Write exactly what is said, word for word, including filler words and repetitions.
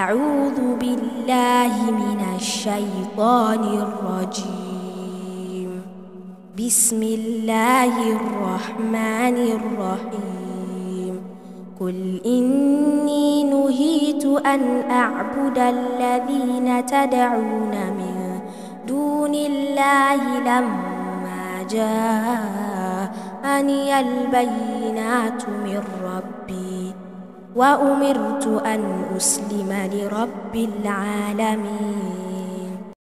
أعوذ بالله من الشيطان الرجيم. بسم الله الرحمن الرحيم. قل إني نهيت أن أعبد الذين تدعون من دون الله لما جاءني البينات من ربي وأمرت أن أسلم لرب العالمين.